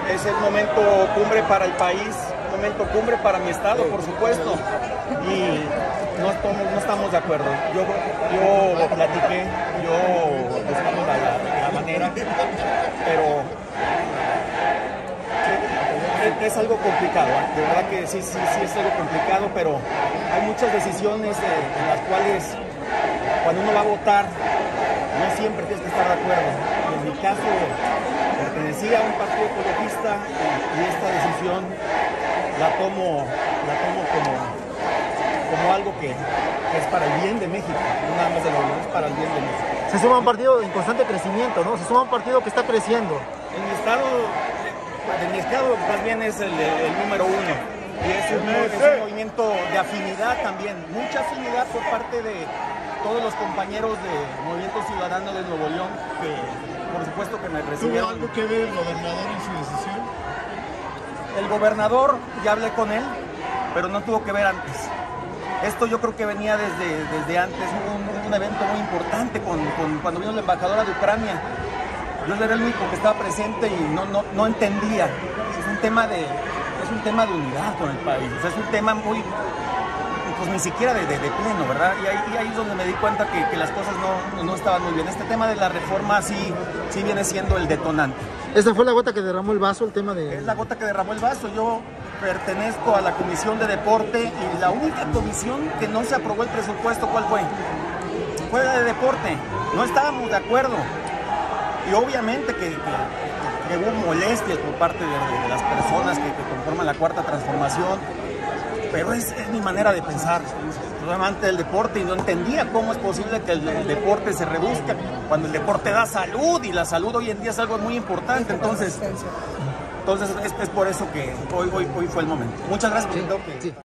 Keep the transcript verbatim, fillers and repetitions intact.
es el momento cumbre para el país, momento cumbre para mi estado, por supuesto, y no estamos, no estamos de acuerdo. Yo, yo platiqué, yo buscamos la, la, la manera, pero es, es algo complicado, ¿eh? De verdad que sí, sí, sí es algo complicado, pero hay muchas decisiones eh, en las cuales cuando uno va a votar, no siempre tienes que estar de acuerdo. En mi caso, pertenecía a un partido ecologista y, y esta decisión la tomo, la tomo como, como algo que, que es para el bien de México, no nada más de lo es para el bien de México. Se suma un partido en constante crecimiento, ¿no? Se suma un partido que está creciendo. En mi estado, en mi estado más bien es el, el número uno. Y es un, es un movimiento de afinidad también, mucha afinidad por parte de todos los compañeros de Movimiento Ciudadano de Nuevo León, que por supuesto que me recibieron. ¿Tuvo algo que ver el gobernador en su decisión? El gobernador, ya hablé con él, pero no tuvo que ver antes. Esto yo creo que venía desde, desde antes, un, un evento muy importante con, con, cuando vino la embajadora de Ucrania. Yo era el único que estaba presente y no, no, no entendía. Es un tema de, es un tema de unidad con el país, o sea, es un tema muy, pues ni siquiera de, de, de pleno, ¿verdad? Y ahí, y ahí es donde me di cuenta que, que las cosas no, no estaban muy bien. Este tema de la reforma sí, sí viene siendo el detonante. ¿Esa fue la gota que derramó el vaso, el tema de...? Es la gota que derramó el vaso. Yo pertenezco a la Comisión de Deporte y la única comisión que no se aprobó el presupuesto, ¿cuál fue? Fue la de Deporte. No estábamos de acuerdo. Y obviamente que, que, que hubo molestias por parte de, de, de las personas que, que conforman la Cuarta Transformación, pero es, es mi manera de pensar. Soy amante del deporte y no entendía cómo es posible que el, el deporte se reduzca cuando el deporte da salud y la salud hoy en día es algo muy importante. Entonces, entonces es, es por eso que hoy, hoy, hoy fue el momento. Muchas gracias. Sí, sí.